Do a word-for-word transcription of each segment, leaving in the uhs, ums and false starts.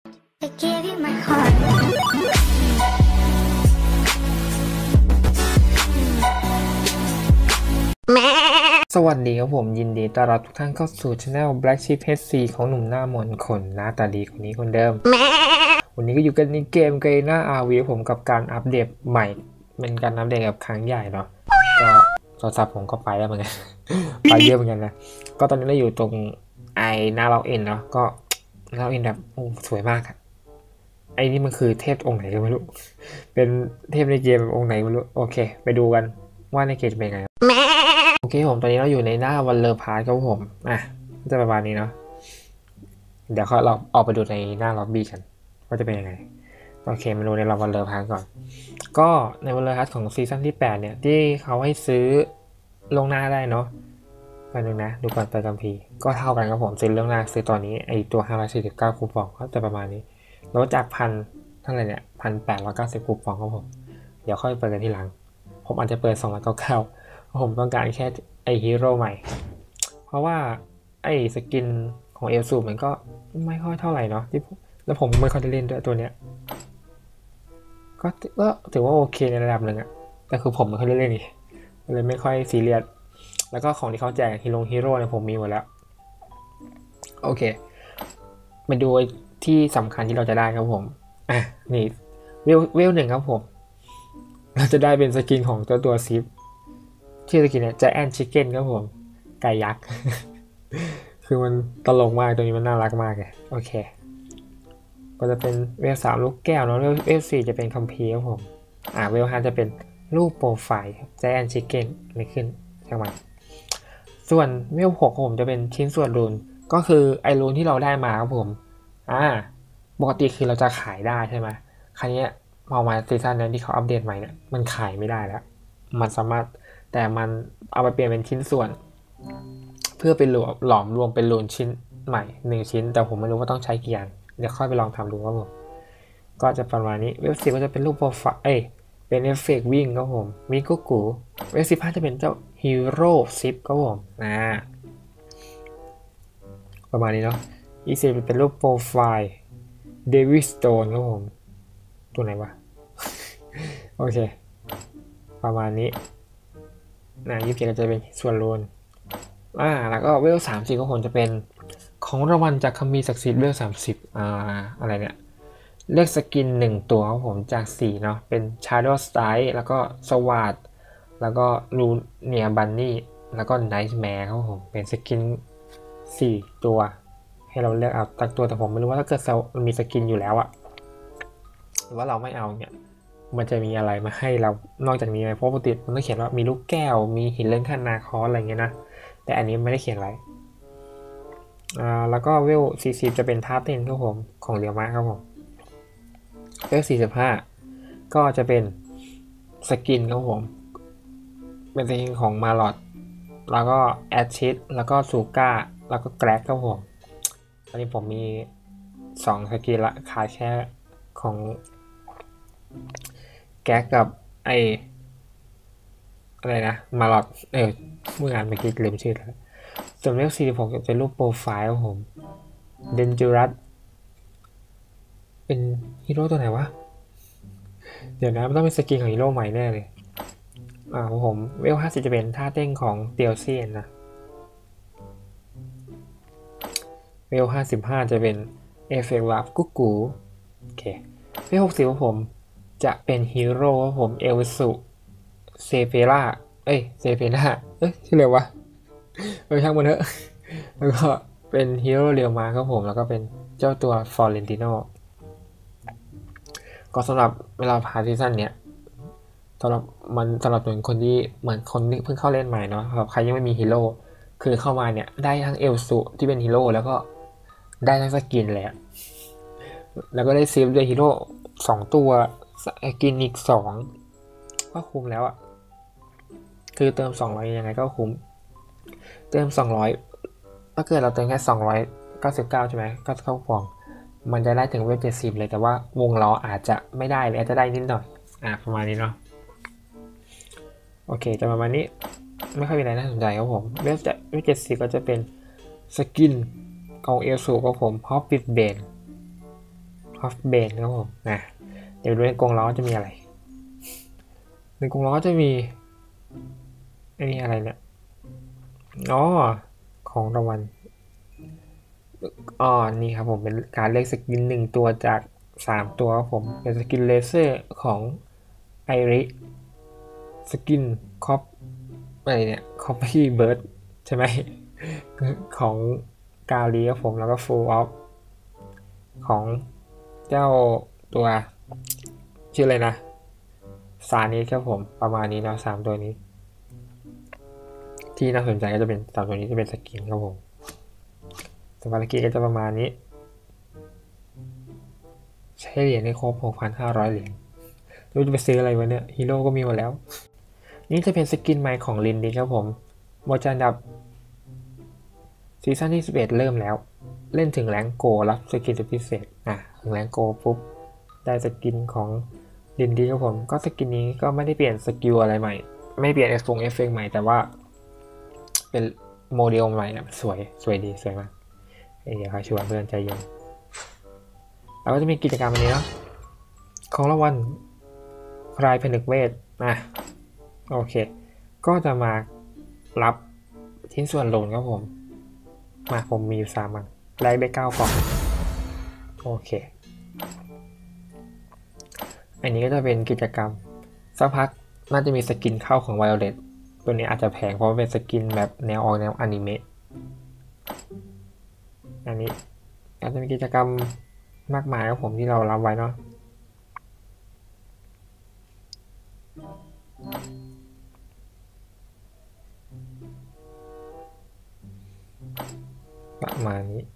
I gave you my heart. สวัสดีครับผมยินดีต้อนรับทุกท่านเข้าสู่ Channel Black Sheep เอช ซี ของหนุ่มหน้ามนคนหน้าตาดีคนนี้คนเดิมวันนี้ก็อยู่กันในเกมเกมหน้า อาร์ วี ผมกับการอัปเดตใหม่เป็นการอัปเดตกับครั้งใหญ่เนาะก็โทรศัพท์ผมก็ไปแล้วเหมือนกัน ไปเยอะเหมือนกันนะก็ตอนนี้เราอยู่ตรงไอหน้าล็อกอินเนาะก็ล็อกอินแบบโอ้สวยมากอะไอ้นี่มันคือเทพองค์ไหนก็ไม่รู้เป็นเทพในเกมองค์ไหนไม่รู้โอเคไปดูกันว่าในเกมเป็นไงโอเคผมตอนนี้เราอยู่ในหน้าวันเลอร์พาร์ทครับผมอ่ะจะประมาณนี้เนาะเดี๋ยวเราออกไปดูในหน้าล็อบบี้กันว่าจะเป็นยังไงโอเคมาดูในวันเลอร์พาร์ทก่อนก็ในวันเลอร์พาร์ทของซีซั่นที่แปดเนี่ยที่เขาให้ซื้อลงหน้าได้เนาะไปหนึ่งนะดูก่อนไปกัมพีก็เท่ากันครับผมซื้อเรื่องหน้าซื้อตอนนี้ไอตัวห้าร้อยสี่สิบเก้าคูปองก็จะประมาณนี้ลดจากพันเท่าไหร่เนี่ยพันแปดร้อยเก้าสิบคูปองครับผมเดี๋ยวค่อยเปิดกันทีหลังผมอาจจะเปิดสองร้อยเก้าสิบเก้าผมต้องการแค่ไอฮีโร่ใหม่เพราะว่าไอสกินของเอลซูมันก็ไม่ค่อยเท่าไหร่เนาะที่แล้วผมไม่ค่อยได้เล่นด้วยตัวเนี้ยก็ก็ถือว่าโอเคในระดับหนึ่งอะแต่คือผมไม่ค่อยได้เล่นนี่เลยไม่ค่อยซีเรียสแล้วก็ของที่เขาแจกฮีโร่ฮีโร่เนี่ยผมมีหมดแล้วโอเคมาดูที่สำคัญที่เราจะได้ครับผมอ่ะนี่เวลเวลหนึ่งครับผมเราจะได้เป็นสกินของตัวตัวซิปชื่อสกินเนี่ย Giant Chicken ครับผมไก่ยักษ์ คือมันตลกมากตัวนี้มันน่ารักมากเลยโอเคก็จะเป็นเวลสามลูกแก้วเนาะเวลสี่จะเป็นคัมภีร์ครับผมอ่าเวลห้าจะเป็นรูปโปรไฟล์ Giant Chicken นี่ขึ้นใช่ไหมส่วนเวลหกผมจะเป็นชิ้นส่วนรูนก็คือไอรูนที่เราได้มาครับผมอ่าปกติคือเราจะขายได้ใช่ไหมครั้งนี้พอมาซีซั่นนั้นที่เขาอัปเดตใหม่เนี่ยมันขายไม่ได้แล้วมันสามารถแต่มันเอาไปเปลี่ยนเป็นชิ้นส่วนเพื่อเป็นหลอมรวมเป็นรูนชิ้นใหม่หนึ่งชิ้นแต่ผมไม่รู้ว่าต้องใช้กี่อย่างเดี๋ยวค่อยไปลองทำดูครับผมก็จะประมาณนี้เว็บสิบก็จะเป็นรูปโปรไฟล์เอ้ยเป็นเอฟเฟกต์วิ่งครับผมมิกุกุเว็บสิบห้าจะเป็นเจ้าฮีโร่ซิปครับผมอ่าประมาณนี้เนาะอีสิบเป็นรูปโปรไฟล์เดวิสโตนครับผมตัวไหนวะ โอเคประมาณนี้นะยี่สิบเจ็ดจะเป็นส่วนรูนอ่าแล้วก็เวลสามสิบก็คงจะเป็นของรางวัลจากคัมภีร์ศักดิ์สิทธิ์เวลสามสิบอ่าอะไรเนี่ยเลือกสกินหนึ่งตัวครับผมจากสี่เนาะเป็น Shadow Strike แล้วก็สวาดแล้วก็ลูเนียบันนี่แล้วก็ไนท์แมร์ครับผมเป็นสกินสี่ตัวให้เราเลือกเอาตักตัวแต่ผมไม่รู้ว่าถ้าเกิดเรามีสกินอยู่แล้วอะหรือว่าเราไม่เอาเนี่ยมันจะมีอะไรมาให้เรานอกจากนี้ไหมเพราะปกติมันต้องเขียนว่ามีลูกแก้วมีหินเล่นคานาคอสอะไรเงี้ยนะแต่อันนี้ไม่ได้เขียนอะไรอ่าแล้วก็เวลสี่สิบจะเป็นท่าเต้นครับผมของเรียวมะครับผมเวลสี่สิบห้าก็จะเป็นสกินครับผมเป็นสกินของมาลอดแล้วก็แอดชิดแล้วก็ซูก้าแล้วก็แกร็กครับผมตอนนี้ผมมีสองสกินละขายแค่ของแก๊กกับไออะไรนะมาลอดเออเมื่องานเมื่อกี้ลืมชื่อแล้วส่วนเลขสี่สิบหกจะเป็นรูปโปรไฟล์ของผมเดนจูรัสเป็นฮีโร่ตัวไหนวะเดี๋ยวนะมันต้องเป็นสกินของฮีโร่ใหม่แน่เลยอ่าของผมเวลห้าสิบจะเป็นท่าเต้นของเตียวเซียนนะเวลห้าสิบห้าจะเป็นเอฟเฟกต์วาร์ปกุ๊กกูโอเคเวลหกสิบของผมจะเป็นฮีโร่ของผมเอลสุเซเฟล่าเอ้ยเซเฟล่าเอ้ยชื่อเร็ววะไปช่างมันเถอะแล้วก็เป็นฮีโร่เรียวมาครับผมแล้วก็เป็นเจ้าตัวฟอร์เรนติโนก็สำหรับเวลาพาซีซั่นเนี้ยสำหรับมันสำหรับคนที่เหมือนคนที่เพิ่งเข้าเล่นใหม่เนาะสำหรับใครยังไม่มีฮีโร่คือเข้ามาเนี่ยได้ทั้งเอลสุที่เป็นฮีโร่แล้วก็ได้ทั้งสกินแหละแล้วก็ได้ซีฟด้วยฮีโร่สองตัวสกินอีกสองก็คุ้มแล้วอ่ะคือเติมสองร้อยยังไงก็คุ้มเติมสองร้อยถ้าเกิดเราเติมแค่สองร้อยเก้าสิบเก้าใช่ไหมก็เข้าฟองมันจะได้ถึงเวลเจ็ดสิบเลยแต่ว่าวงล้ออาจจะไม่ได้หรืออาจจะได้นิดหน่อยอ่ะประมาณนี้เนาะโอเคจะประมาณนี้ไม่ค่อยมีอะไรน่าสนใจครับผมเวลจะเวลเจ็ดสิบก็จะเป็นสกินของเอลสูครับผมพอปิดเบน of bane ครับผมนะเดี๋ยวดูในกรงล้อจะมีอะไรในกรงล้อจะมีอันนี้อะไรเนี่ยอ๋อของรางวัลอ๋อนี่ครับผมเป็นการเลือกสกินหนึ่งตัวจากสามตัวครับผมเป็นสกินเลเซอร์ของไอริสกินคอปอะไรเนี่ยคอปปี้เบิร์ดใช่ไหมของกาลีครับผมแล้วก็ฟูลออฟของเจ้าตัวชื่ออะไรนะซานิสครับผมประมาณนี้เนาะสามตัวนี้ที่น่าสนใจก็จะเป็นสามตัวนี้จะเป็นสกินครับผมสภารกิจก็จะประมาณนี้ใช้เหรียญในครบ หกพันห้าร้อย เหรียญรู้จะไปซื้ออะไรวะเนี่ยฮีโร่ก็มีหมดแล้วนี่จะเป็นสกินใหม่ของลินดิครับผมโมจันดับซีซั่นที่สิบเอ็ดเริ่มแล้วเล่นถึงแรงโกรับสกินสุดพิเศษอ่ะถึงแรงโกปุ๊บได้สกินของลินดิครับผมก็สกินนี้ก็ไม่ได้เปลี่ยนสกิลอะไรใหม่ไม่เปลี่ยนเอฟเอฟเฟกต์ใหม่แต่ว่าเป็นโมเดลใหม่นะสวยสวยดีสวยมากเดี๋ยวค่ะชวนเพื่อนใจเย็นแล้วก็จะมีกิจกรรมอันนี้เนาะของรางวัลคลายผนึกเวทนะโอเคก็จะมารับชิ้นส่วนโหลนครับผมมาผมมีอยู่สามอันแลกได้เก้ากล่องโอเคอันนี้ก็จะเป็นกิจกรรมสักพักน่าจะมีสกินเข้าของ Violet ตัวนี้อาจจะแพงเพราะเป็นสกินแบบแนวออกแนวอนิเมะอันนี้อาจจะมีกิจกรรมมากมายครับผมที่เรารับไว้เนาะประมาณนี้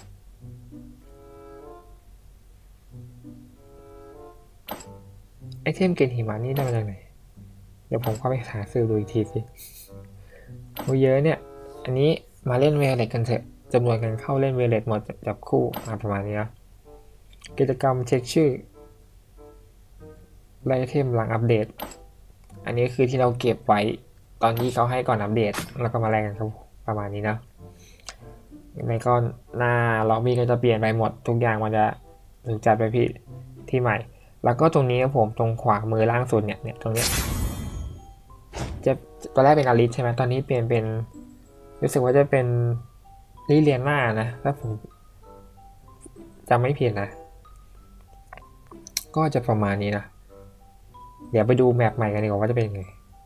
ไอเทมเกณฑ์หิมะนี่ได้มาจากไหนเดี๋ยวผมเข้าไปหาซื้อดูอีกทีสิโอ้เยอะเนี่ยอันนี้มาเล่นเวลเลตกันเถอะจำนวนการเข้าเล่นเวลเลตหมดจับคู่มาประมาณนี้นะกิจกรรมเช็คชื่อไอเทมหลังอัปเดตอันนี้คือที่เราเก็บไว้ตอนที่เขาให้ก่อนอัปเดตแล้วก็มาแลกกันครับประมาณนี้นะในก็หน้าล็อบบี้ก็จะเปลี่ยนไปหมดทุกอย่างมันจะถูกจัดไปที่ที่ใหม่แล้วก็ตรงนี้ครับผมตรงขวามือล่างสุดเนี่ยเนี่ยตรงนี้จะตอนแรกเป็นอาริสใช่ไหมตอนนี้เปลี่ยนเป็นรู้สึกว่าจะเป็นลิเลียน่านะถ้าผมจำไม่ผิดนะก็จะประมาณนี้นะเดี๋ยวไปดูแมปใหม่กันดีกว่าว่าจะเป็นยังไง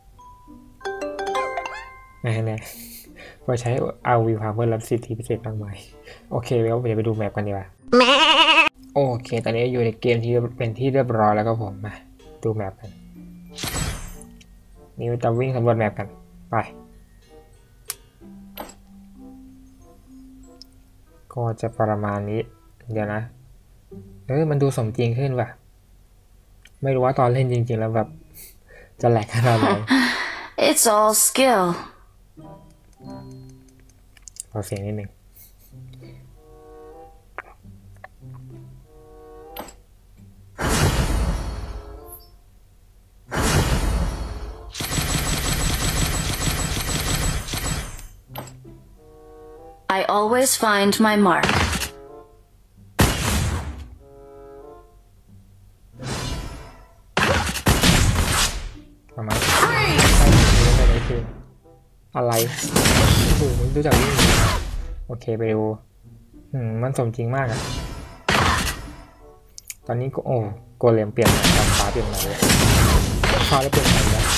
แน่ๆพอใช้เอาวิวพาเมอร์รับสิทธิพิเศษมากมายโอเคเดี๋ยวไปดูแมปกันดีกว่าโอเคตอนนี้อยู่ในเกมที่เป็นที่เรียบร้อยแล้วก็ผมมาดูแมปกันนี่จะวิ่งสำรวจแมปกันไปก็จะประมาณนี้เดี๋ยวนะเออมันดูสมจริงขึ้นว่ะไม่รู้ว่าตอนเล่นจริงๆแล้วแบบจะแหลกขนาดไหน It's all skill ขอเสียงนิดนึง I always find my mark ประมาณนี้อะไรคืออะไรโอ้โหมันดูจากนี่โอเคไปดูอืมมันสมจริงมากอะตอนนี้ก็โอ้โกเลมเปลี่ยนจำฟ้าเปลี่ยนใหม่เลยฟ้าแล้วเปลี่ยนใหม่แล้ว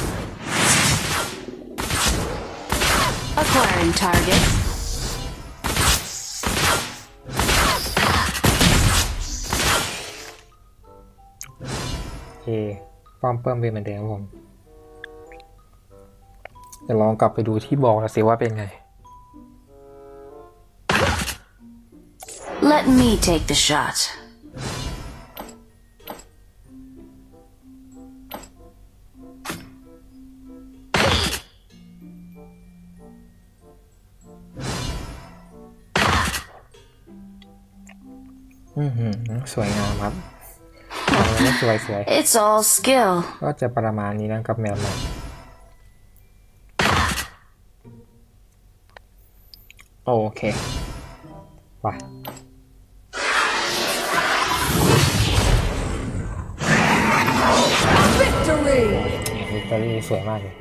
acquiring target โอเคป้อมเพิ่มเป็นเหมือนเดิมครับผมจะลองกลับไปดูที่บอกแล้วสิว่าเป็นไง Let me take the shot อือหือสวยงามครับสวยสวย It's all skill ก็จะประมาณนี้นะกับแมวใหม่โอเคไปอรี่สวยมากเลย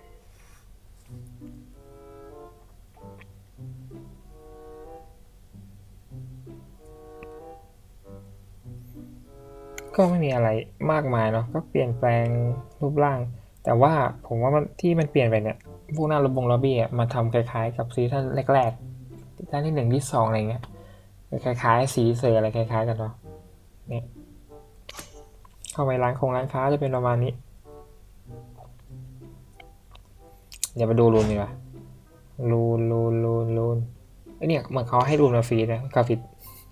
ก็ไม่มีอะไรมากมายเนาะก็เปลี่ยนแปลงรูปร่างแต่ว่าผมว่ามันที่มันเปลี่ยนไปเนี่ยพวกหน้าระบบล็อบบี้อ่ะมาทำคล้ายๆกับซีซั่นแรกๆซีซั่นที่หนึ่งที่สองอะไรเงี้ยคล้ายๆสีเสืออะไรคล้ายๆกันเนาะเนี่ยเข้าไปร้านคงร้านค้าจะเป็นประมาณนี้เดี๋ยวมาดูรูนดีกว่ารูนรูนรูนรูนไอเนี่ยเหมือนเขาให้รูนมาฟรีนะกราฟิก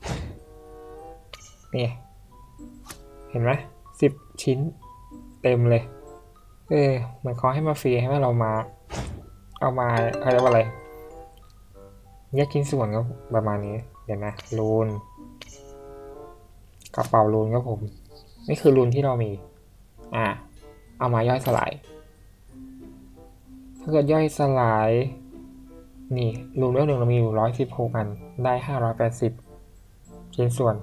นี่เห็นไหมสิบชิ้นเต็มเลยเออเหมือนเขาให้มาฟรีให้เรามาเอามาเขาเรียกว่าอะไรแยกชิ้นส่วนก็ประมาณนี้เดี๋ยวนะรูนกระเป๋ารูนก็ผมนี่คือรูนที่เรามีอ่าเอามาย่อยสลายถ้าเกิดย่อยสลายนี่รูนเรื่องหนึ่งเรามีอยู่ร้อยสิบหกอันได้ห้าร้อยแปดสิบชิ้นส่วน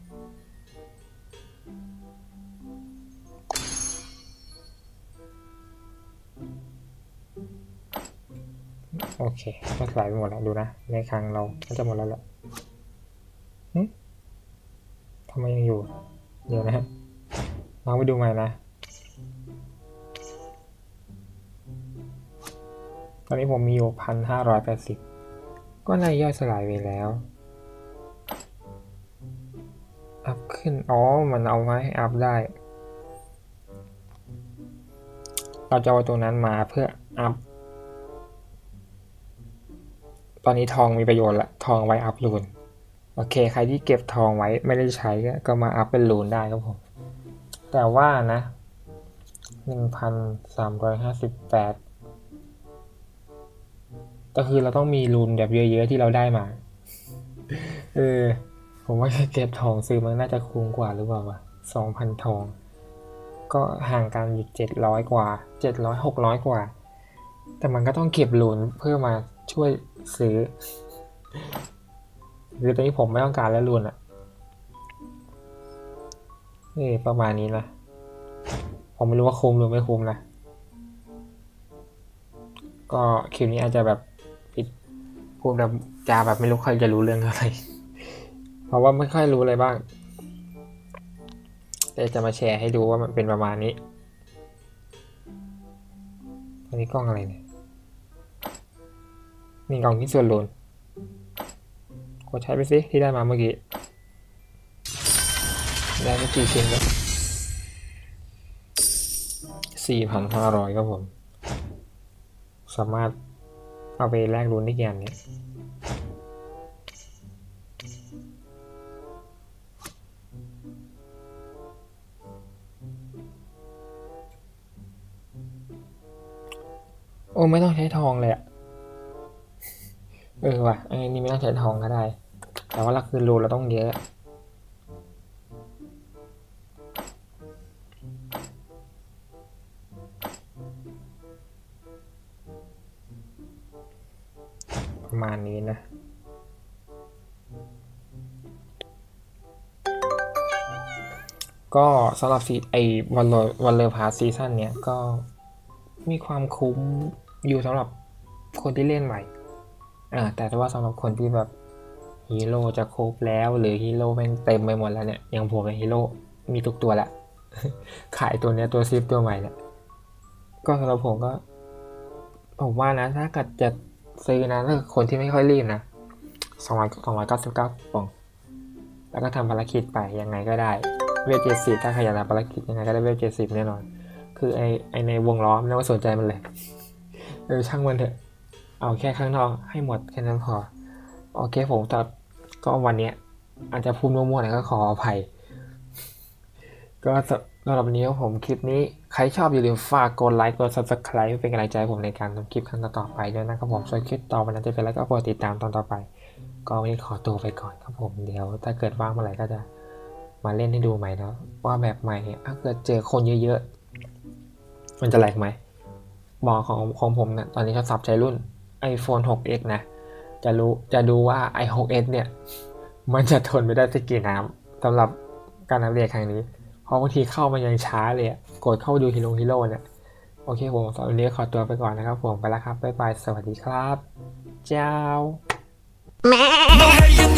โอเคก็สลายไปหมดแล้วดูนะในครั้งเราก็จะหมดแล้วแหละทำไมยังอยู่เดี๋ยวนะลองไปดูใหม่นะตอนนี้ผมมีอยู่พันห้าร้อยแปดสิบก็น่าย่อยสลายไปแล้วอัพขึ้นอ๋อมันเอาไว้ให้อัพได้เราจะเอาตัวนั้นมาเพื่ออัพตอนนี้ทองมีประโยชน์ละทองไว้อัพรูนโอเคใครที่เก็บทองไว้ไม่ได้ใช้ก็มาอัพเป็นรูนได้ครับผมแต่ว่านะ หนึ่งพันสามร้อยห้าสิบแปด ก็คือเราต้องมีรูนแบบเยอะๆที่เราได้มาเออผมว่าเก็บทองซื้อมันน่าจะคุ้มกว่าหรือเปล่าวะ สองพัน ทองก็ห่างกันอยู่เจ็ดร้อยกว่าเจ็ดร้อย หกร้อยกว่าแต่มันก็ต้องเก็บรูนเพื่อมาช่วยซื้อคือตอนนี้ผมไม่ต้องการแล้วรูนอ่ะนี่ประมาณนี้นะผมไม่รู้ว่าคุ้มหรือไม่คุ้มนะก็คลิปนี้อาจจะแบบพูดแบบจาแบบไม่รู้ใครจะรู้เรื่องอะไรเพราะว่าไม่ค่อยรู้อะไรบ้างแต่จะมาแชร์ให้ดูว่ามันเป็นประมาณนี้อันนี้กล้องอะไรเนี่ยนี่กล้องที่ส่วนรูนกดใช้ไปสิที่ได้มาเมื่อกี้ได้ไปกี่ชิ้นแล้ว สี่พันห้าร้อย ครับผมสามารถเอาไปแลกรูนได้กี่อันเนี่ยโอ้ไม่ต้องใช้ทองเลยอะเออว่ะอันนี้ไม่ต้องใช้ทองก็ได้แต่ว่าหลักคือรูนเราต้องเยอะประมาณนี้นะก็สำหรับซีไอวันเลวันเลพาซีซั่นเนี้ยก็มีความคุ้มอยู่สำหรับคนที่เล่นใหม่อ่าแต่ว่าสำหรับคนที่แบบฮีโร่จะครบแล้วหรือฮีโร่แม่งเต็มไปหมดแล้วเนี่ยอย่างผมเป็นฮีโร่มีทุกตัวแหละ ขายตัวเนี้ยตัวซิปตัวใหม่เนี่ยก็สำหรับผมก็ผมว่านะถ้าเกิดจะซื้อนะถ้าคนที่ไม่ค่อยรีบนะสองร้อยสองร้อยเก้าสิบเก้าปองแล้วก็ทำภารกิจไปยังไงก็ได้เวทเจ็ดสิบถ้าขยันทำภารกิจยังไงก็ได้เวทเจ็ดสิบแน่นอนคือไอไอในวงล้อไม่ต้องสนใจมันเลยเออช่างมันเถอะเอาแค่ข้างนอกให้หมดแค่นั้นพอโอเคผมแต่ก็วันนี้อาจจะพูดมั่วๆนะก็ขออภัยก็สำหรับวันนี้ผมคลิปนี้ใครชอบอย่าลืมฝากกดไลค์กด ซับสไครบ์ เพื่อเป็นกำลังใจผมในการทำคลิปครั้งต่อไปด้วยนะครับผมส่วนคลิปต่อไปนั้นจะเป็นอะไรก็โปรดติดตามตอนต่อไปก็วันนี้ขอตัวไปก่อนครับผมเดี๋ยวถ้าเกิดว่างเมื่อไหร่ก็จะมาเล่นให้ดูใหม่นะว่าแบบใหม่เนี่ยถ้าเกิดเจอคนเยอะๆมันจะแหลกไหมบอกของของผมเนี่ยตอนนี้เขาสับใช้รุ่น iPhone หกเอ็กซ์ นะจะรู้จะดูว่า ไอ หกเอส เนี่ยมันจะทนไม่ได้สักกี่น้ำสำหรับการอัปเดตครั้งนี้เพราะบางทีเข้ามันยังช้าเลยกดเข้าดูฮีโร่ฮีโร่เนี่ยโอเคผมสำหรับวันนี้ขอตัวไปก่อนนะครับผมไปแล้วครับบ๊ายบายสวัสดีครับเจ้า No, hey, you